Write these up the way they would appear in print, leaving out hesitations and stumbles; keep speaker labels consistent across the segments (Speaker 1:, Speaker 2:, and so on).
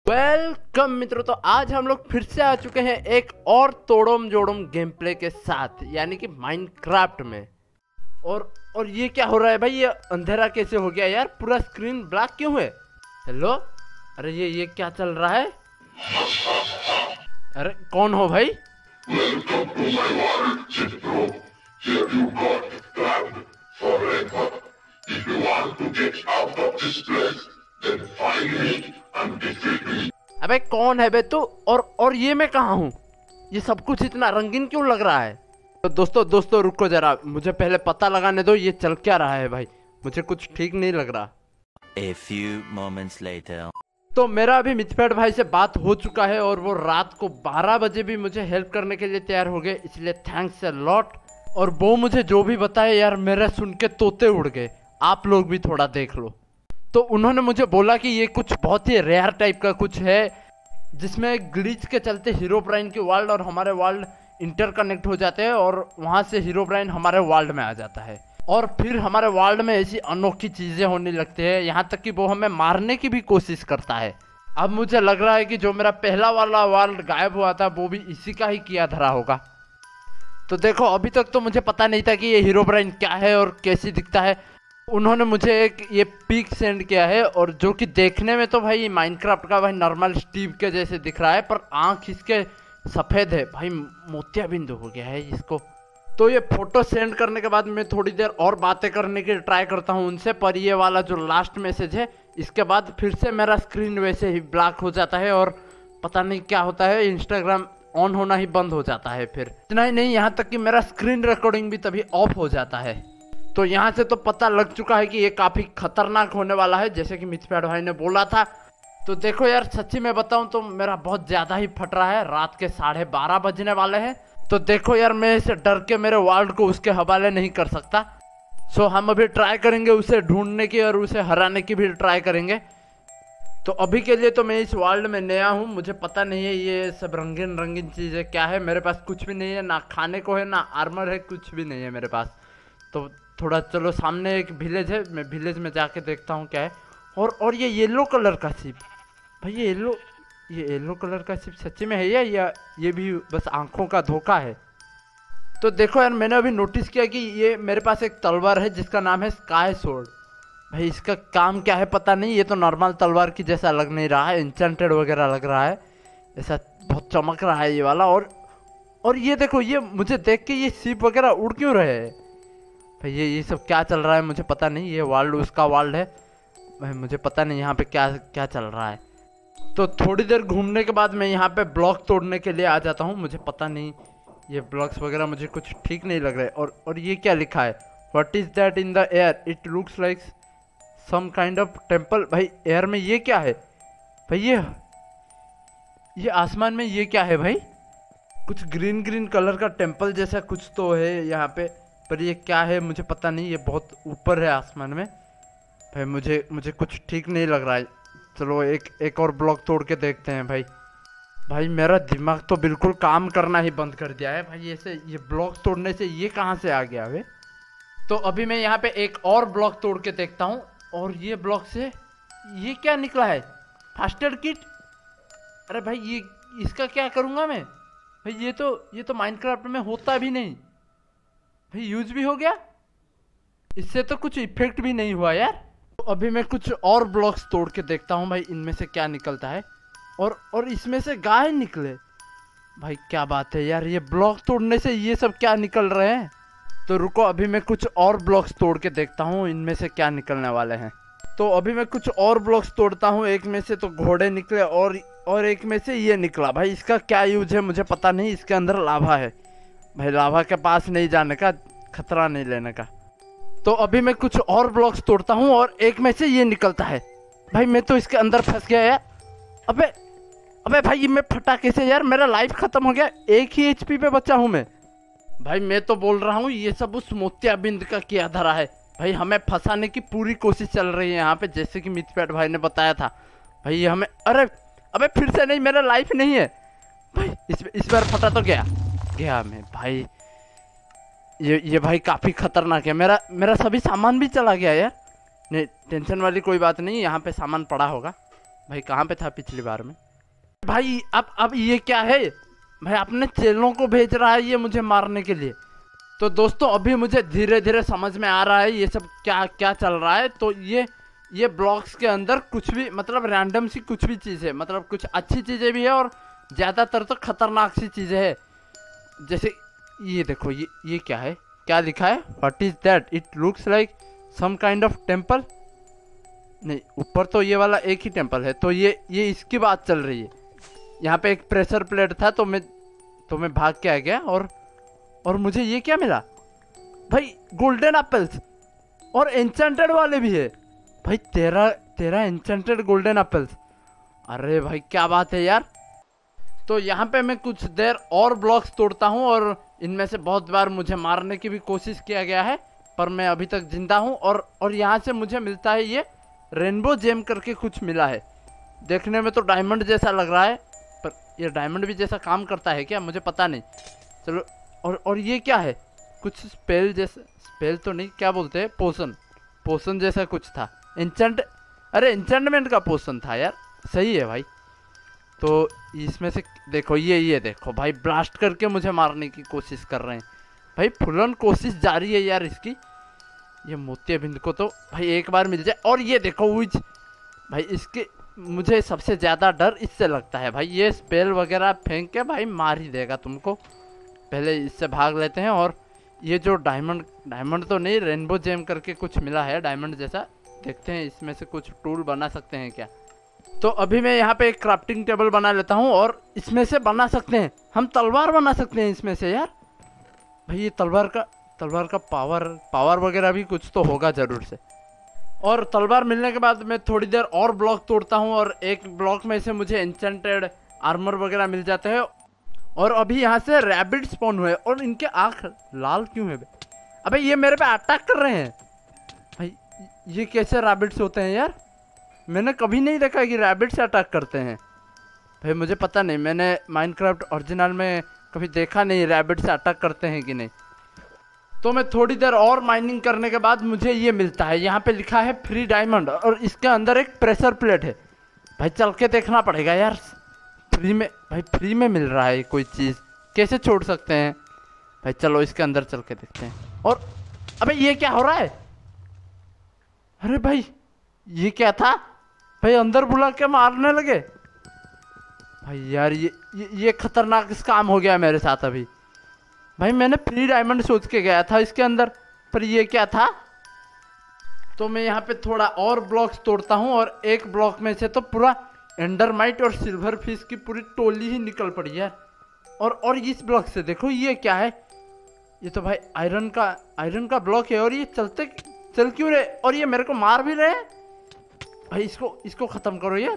Speaker 1: Welcome मित्रों। तो आज हम लोग फिर से आ चुके हैं एक और तोड़म जोड़म गेम प्ले के साथ, यानी कि माइनक्राफ्ट में। और ये क्या हो रहा है भाई? ये अंधेरा कैसे हो गया यार? पूरा स्क्रीन ब्लैक क्यों है? हेलो, अरे ये क्या चल रहा है? अरे कौन हो भाई? अबे कौन है बे तू? और ये मैं कहाँ हूँ? ये सब कुछ इतना रंगीन क्यों लग रहा है? तो दोस्तों रुको जरा, मुझे पहले पता लगाने दो ये चल क्या रहा है भाई। मुझे कुछ ठीक नहीं लग रहा।
Speaker 2: A few moments later.
Speaker 1: तो मेरा अभी मिथपेट भाई से बात हो चुका है और वो रात को 12 बजे भी मुझे हेल्प करने के लिए तैयार हो गए, इसलिए थैंक्स अ लॉट। और वो मुझे जो भी बताए यार, मेरा सुन के तोते उड़ गए। आप लोग भी थोड़ा देख लो। तो उन्होंने मुझे बोला कि ये कुछ बहुत ही रेयर टाइप का कुछ है, जिसमें ग्लिच के चलते हीरोब्राइन की वर्ल्ड और हमारे वर्ल्ड इंटरकनेक्ट हो जाते हैं और वहाँ से हीरोब्राइन हमारे वर्ल्ड में आ जाता है। और फिर हमारे वर्ल्ड में ऐसी अनोखी चीज़ें होने लगती है, यहाँ तक कि वो हमें मारने की भी कोशिश करता है। अब मुझे लग रहा है कि जो मेरा पहला वाला वर्ल्ड गायब हुआ था वो भी इसी का ही किया धरा होगा। तो देखो, अभी तक तो मुझे पता नहीं था कि ये हीरोब्राइन क्या है और कैसी दिखता है। उन्होंने मुझे एक ये पिक सेंड किया है, और जो कि देखने में तो भाई माइनक्राफ्ट का भाई नॉर्मल स्टीव के जैसे दिख रहा है, पर आंख इसके सफ़ेद है भाई, मोतियाबिंद हो गया है इसको। तो ये फोटो सेंड करने के बाद मैं थोड़ी देर और बातें करने की ट्राई करता हूँ उनसे, पर ये वाला जो लास्ट मैसेज है इसके बाद फिर से मेरा स्क्रीन वैसे ही ब्लैक हो जाता है और पता नहीं क्या होता है, इंस्टाग्राम ऑन होना ही बंद हो जाता है। फिर इतना ही नहीं, यहाँ तक कि मेरा स्क्रीन रिकॉर्डिंग भी तभी ऑफ हो जाता है। तो यहाँ से तो पता लग चुका है कि ये काफ़ी खतरनाक होने वाला है, जैसे कि मिथपेट भाई ने बोला था। तो देखो यार, सच्ची में बताऊँ तो मेरा बहुत ज़्यादा ही फट रहा है। रात के 12:30 बजने वाले हैं। तो देखो यार, मैं इसे डर के मेरे वर्ल्ड को उसके हवाले नहीं कर सकता। सो हम अभी ट्राई करेंगे उसे ढूंढने की और उसे हराने की भी ट्राई करेंगे। तो अभी के लिए तो मैं इस वर्ल्ड में नया हूँ, मुझे पता नहीं है ये सब रंगीन रंगीन चीज़ें क्या है। मेरे पास कुछ भी नहीं है, ना खाने को है ना आर्मर है, कुछ भी नहीं है मेरे पास। तो थोड़ा चलो, सामने एक विलेज है, मैं विलेज में जाके देखता हूँ क्या है। और ये येलो कलर का शिप भाई, ये येलो कलर का शिप सच्ची में है या ये भी बस आंखों का धोखा है? तो देखो यार, मैंने अभी नोटिस किया कि ये मेरे पास एक तलवार है जिसका नाम है स्काई सोर्ड। भाई इसका काम क्या है पता नहीं, ये तो नॉर्मल तलवार की जैसा लग नहीं रहा है, इंचेंटेड वगैरह लग रहा है, ऐसा बहुत चमक रहा है ये वाला। और ये देखो, ये मुझे देख के ये शिप वगैरह उड़ क्यों रहे हैं भाई? ये सब क्या चल रहा है मुझे पता नहीं। ये वर्ल्ड उसका वर्ल्ड है भाई, मुझे पता नहीं यहाँ पे क्या चल रहा है। तो थोड़ी देर घूमने के बाद मैं यहाँ पे ब्लॉक तोड़ने के लिए आ जाता हूँ। मुझे पता नहीं, ये ब्लॉक्स वगैरह मुझे कुछ ठीक नहीं लग रहे। और ये क्या लिखा है? What is that in the air? It looks like some kind of temple. भाई एयर में ये क्या है भाई? ये आसमान में ये क्या है भाई? कुछ ग्रीन कलर का टेम्पल जैसा कुछ तो है यहाँ पे, पर ये क्या है मुझे पता नहीं। ये बहुत ऊपर है आसमान में भाई, मुझे कुछ ठीक नहीं लग रहा है। चलो एक और ब्लॉक तोड़ के देखते हैं भाई मेरा दिमाग तो बिल्कुल काम करना ही बंद कर दिया है भाई। ऐसे ये ब्लॉक तोड़ने से ये कहाँ से आ गया भाई? तो अभी मैं यहाँ पे एक और ब्लॉक तोड़ के देखता हूँ, और ये ब्लॉक से ये क्या निकला है? First aid kit. अरे भाई ये इसका क्या करूँगा मैं भाई? ये तो माइनक्राफ्ट में होता भी नहीं भाई, यूज भी हो गया, इससे तो कुछ इफेक्ट भी नहीं हुआ यार। तो अभी मैं कुछ और ब्लॉक्स तोड़ के देखता हूँ भाई, इनमें से क्या निकलता है। और इसमें से गाय निकले भाई, क्या बात है यार, ये ब्लॉक तोड़ने से ये सब क्या निकल रहे हैं? तो रुको, अभी मैं कुछ और ब्लॉक्स तोड़ के देखता हूँ इनमें से क्या निकलने वाले हैं। तो अभी मैं कुछ और ब्लॉक्स तोड़ता हूँ, एक में से तो घोड़े निकले और एक में से ये निकला भाई। इसका क्या यूज है मुझे पता नहीं। इसके अंदर लावा है भाई, लावा के पास नहीं जाने का, खतरा नहीं लेने का। तो अभी मैं कुछ और ब्लॉक्स तोड़ता हूँ और एक में से ये निकलता है भाई। मैं तो इसके अंदर फंस गया यार। अबे भाई, मैं फटा कैसे यार? मेरा लाइफ खत्म हो गया, एक ही एचपी पे बचा हूँ मैं भाई। मैं तो बोल रहा हूँ ये सब उस मोतियाबिंद का किया धरा है भाई, हमें फंसाने की पूरी कोशिश चल रही है यहाँ पे, जैसे कि मिथपेट भाई ने बताया था भाई। ये हमें अबे फिर से नहीं, मेरा लाइफ नहीं है भाई। इस बार फटा तो गया मैं भाई। ये भाई काफ़ी खतरनाक है। मेरा सभी सामान भी चला गया यार। नहीं, टेंशन वाली कोई बात नहीं, यहाँ पे सामान पड़ा होगा। भाई कहाँ पे था पिछली बार में? भाई अब ये क्या है? भाई अपने चेलों को भेज रहा है ये मुझे मारने के लिए। तो दोस्तों अभी मुझे धीरे धीरे समझ में आ रहा है ये सब क्या क्या चल रहा है। तो ये ब्लॉक्स के अंदर कुछ भी मतलब रैंडम सी कुछ भी चीज़ है, मतलब कुछ अच्छी चीज़ें भी है और ज़्यादातर तो खतरनाक सी चीज़ें है। जैसे ये देखो, ये क्या है, क्या लिखा है? What is that? It looks like some kind of temple. नहीं, ऊपर तो ये वाला एक ही टेम्पल है, तो ये इसकी बात चल रही है। यहाँ पे एक प्रेशर प्लेट था तो मैं भाग के आ गया और मुझे ये क्या मिला? भाई गोल्डन एप्पल्स और एन्चेंटेड वाले भी है। भाई तेरा एन्चेंटेड गोल्डन एप्पल्स। अरे भाई क्या बात है यार। तो यहाँ पे मैं कुछ देर और ब्लॉक्स तोड़ता हूँ और इनमें से बहुत बार मुझे मारने की भी कोशिश किया गया है, पर मैं अभी तक जिंदा हूँ। और यहाँ से मुझे मिलता है ये रेनबो जेम करके कुछ मिला है। देखने में तो डायमंड जैसा लग रहा है, पर ये डायमंड भी जैसा काम करता है क्या, मुझे पता नहीं। चलो, और ये क्या है? कुछ स्पेल जैसा, स्पेल तो नहीं, क्या बोलते हैं, पोशन जैसा कुछ था। अरे एन्चेंटमेंट का पोशन था यार, सही है भाई। तो इसमें से देखो, ये देखो भाई, ब्लास्ट करके मुझे मारने की कोशिश कर रहे हैं। भाई फुलन कोशिश जारी है यार इसकी। ये मोतियाबिंद को तो भाई एक बार मिल जाए। और ये देखो उज, भाई इसके मुझे सबसे ज़्यादा डर इससे लगता है भाई। ये स्पेल वगैरह फेंक के भाई मार ही देगा तुमको। पहले इससे भाग लेते हैं। और ये जो डायमंड तो नहीं, रेनबो जेम करके कुछ मिला है डायमंड जैसा। देखते हैं इसमें से कुछ टूल बना सकते हैं क्या। तो अभी मैं यहाँ पे एक क्राफ्टिंग टेबल बना लेता हूँ और इसमें से बना सकते हैं हम तलवार बना सकते हैं इसमें से यार। भाई ये तलवार का पावर वगैरह भी कुछ तो होगा ज़रूर से। और तलवार मिलने के बाद मैं थोड़ी देर और ब्लॉक तोड़ता हूँ और एक ब्लॉक में से मुझे एन्चेंटेड आर्मर वगैरह मिल जाते हैं। और अभी यहाँ से रैबिट स्पॉन हुए और इनके आँख लाल क्यों है? अबे ये मेरे पे अटैक कर रहे हैं। भाई ये कैसे रैबिट्स होते हैं यार? मैंने कभी नहीं देखा कि रैबिट से अटैक करते हैं। भाई मुझे पता नहीं, मैंने माइनक्राफ्ट ओरिजिनल में कभी देखा नहीं रैबिट से अटैक करते हैं कि नहीं। तो मैं थोड़ी देर और माइनिंग करने के बाद मुझे ये मिलता है। यहाँ पे लिखा है फ्री डायमंड और इसके अंदर एक प्रेशर प्लेट है। भाई चल के देखना पड़ेगा यार, फ्री में मिल रहा है कोई चीज़, कैसे छोड़ सकते हैं। भाई चलो इसके अंदर चल के देखते हैं। और अबे ये क्या हो रहा है? अरे भाई ये क्या था? भाई अंदर बुला के मारने लगे। भाई यार ये खतरनाक काम हो गया मेरे साथ अभी। भाई मैंने फ्री डायमंड सोच के गया था इसके अंदर, पर ये क्या था? तो मैं यहाँ पे थोड़ा और ब्लॉक्स तोड़ता हूँ और एक ब्लॉक में से तो पूरा एंडरमाइट और सिल्वर फिश की पूरी टोली ही निकल पड़ी है। और इस ब्लॉक से देखो ये क्या है? ये तो भाई आयरन का ब्लॉक है और ये चल क्यों रहे? और ये मेरे को मार भी रहे हैं। भाई इसको खत्म करो यार।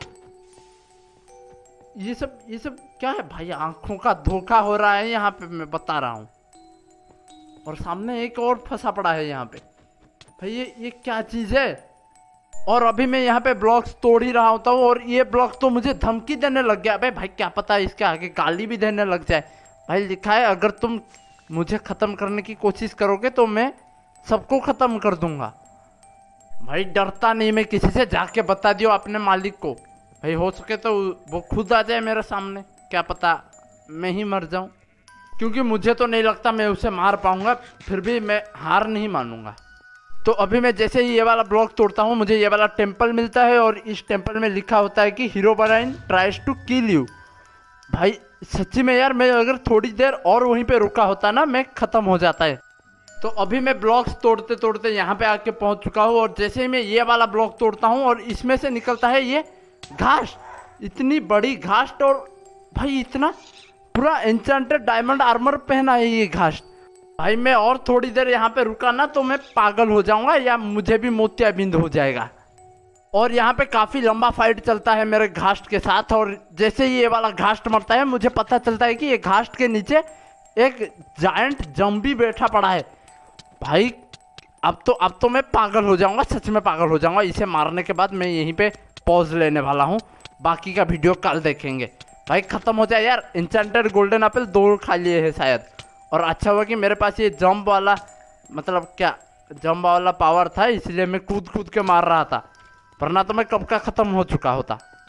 Speaker 1: ये सब क्या है भाई? आंखों का धोखा हो रहा है यहाँ पे, मैं बता रहा हूँ। और सामने एक और फंसा पड़ा है यहाँ पे। भाई ये क्या चीज़ है? और अभी मैं यहाँ पे ब्लॉक्स तोड़ ही रहा होता हूँ और ये ब्लॉक तो मुझे धमकी देने लग गया। भाई क्या पता इसके आगे गाली भी देने लग जाए। भाई लिखा है अगर तुम मुझे ख़त्म करने की कोशिश करोगे तो मैं सबको ख़त्म कर दूंगा। भाई डरता नहीं मैं किसी से, जाके बता दियो अपने मालिक को। भाई हो सके तो वो खुद आ जाए मेरे सामने, क्या पता मैं ही मर जाऊं। क्योंकि मुझे तो नहीं लगता मैं उसे मार पाऊंगा, फिर भी मैं हार नहीं मानूंगा। तो अभी मैं जैसे ही ये वाला ब्लॉक तोड़ता हूँ मुझे ये वाला टेम्पल मिलता है और इस टेम्पल में लिखा होता है कि Herobrine tries to kill you. भाई सच्ची में यार, मैं अगर थोड़ी देर और वहीं पे रुका होता ना, मैं ख़त्म हो जाता है। तो अभी मैं ब्लॉक्स तोड़ते तोड़ते यहाँ पे आके पहुँच चुका हूँ और जैसे ही मैं ये वाला ब्लॉक तोड़ता हूँ और इसमें से निकलता है ये घास, इतनी बड़ी घास। और भाई इतना पूरा एन्चेंटेड डायमंड आर्मर पहना है ये घास। भाई मैं और थोड़ी देर यहाँ पे रुका ना तो मैं पागल हो जाऊंगा या मुझे भी मोतियाबिंद हो जाएगा। और यहाँ पे काफ़ी लंबा फाइट चलता है मेरे घास्ट के साथ। और जैसे ही ये वाला घास्ट मरता है मुझे पता चलता है कि ये घास्ट के नीचे एक जायंट जम्बी बैठा पड़ा है। भाई अब तो मैं पागल हो जाऊंगा, सच में पागल हो जाऊंगा। इसे मारने के बाद मैं यहीं पे पॉज लेने वाला हूँ, बाकी का वीडियो कल देखेंगे। भाई ख़त्म हो जाए यार। एन्चेंटेड गोल्डन एप्पल 2 खा लिए हैं शायद। और अच्छा हुआ कि मेरे पास ये जंप वाला, मतलब क्या जंप वाला पावर था, इसलिए मैं कूद के मार रहा था, वरना तो मैं कब का ख़त्म हो चुका होता।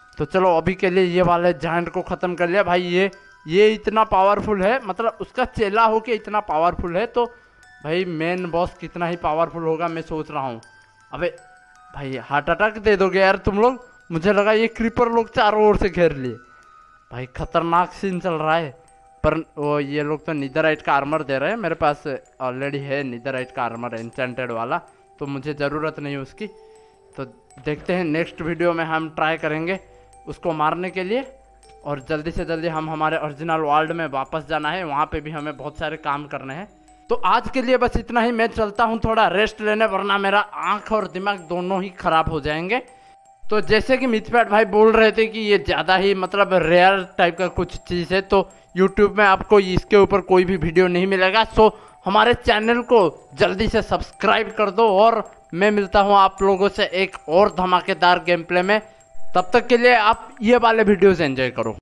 Speaker 1: तो चलो अभी के लिए ये वाले जायंट को ख़त्म कर लिया भाई। ये इतना पावरफुल है, मतलब उसका चेला हो के इतना पावरफुल है, तो भाई मेन बॉस कितना ही पावरफुल होगा मैं सोच रहा हूँ। अबे भाई हार्ट अटैक दे दोगे यार तुम लोग। मुझे लगा ये क्रीपर लोग चारों ओर से घेर लिए। भाई खतरनाक सीन चल रहा है। पर वो ये लोग तो नीदरराइट का आर्मर दे रहे हैं, मेरे पास ऑलरेडी है नीदरराइट का आर्मर एन्चेंटेड वाला, तो मुझे ज़रूरत नहीं उसकी। तो देखते हैं नेक्स्ट वीडियो में हम ट्राई करेंगे उसको मारने के लिए, और जल्दी से जल्दी हम हमारे ओरिजिनल वर्ल्ड में वापस जाना है। वहाँ पे भी हमें बहुत सारे काम करने हैं। तो आज के लिए बस इतना ही। मैं चलता हूँ थोड़ा रेस्ट लेने, वरना मेरा आँख और दिमाग दोनों ही खराब हो जाएंगे। तो जैसे कि मिथपैट भाई बोल रहे थे कि ये ज़्यादा ही मतलब रेयर टाइप का कुछ चीज़ है, तो YouTube में आपको इसके ऊपर कोई भी वीडियो नहीं मिलेगा। सो हमारे चैनल को जल्दी से सब्सक्राइब कर दो, और मैं मिलता हूँ आप लोगों से एक और धमाकेदार गेम प्ले में। तब तक के लिए आप ये वाले वीडियोज़ एंजॉय करो।